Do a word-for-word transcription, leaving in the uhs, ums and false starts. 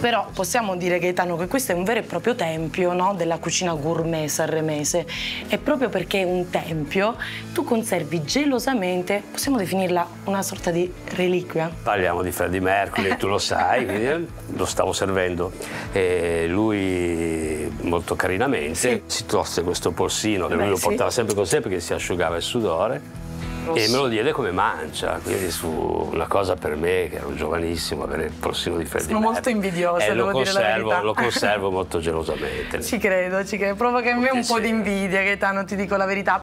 Però possiamo dire, Gaetano, che questo è un vero e proprio tempio, no? Della cucina gourmet sanremese. E proprio perché è un tempio, tu conservi gelosamente, possiamo definirla una sorta di reliquia? Parliamo di Freddie Mercury, tu lo sai, quindi lo stavo servendo. E lui, molto carinamente, sì, si tosse questo polsino, che lui Beh, lo portava sì. sempre con sé perché si asciugava il sudore. E me lo diede come mancia, quindi su una cosa per me, che ero giovanissimo, avere il polsino di Freddie Sono Mercury. molto invidiosa, e devo lo dire la conservo, verità. Lo conservo molto gelosamente. Ci credo, ci credo. Provoca in me un po' di invidia, Gaetano, ti dico la verità.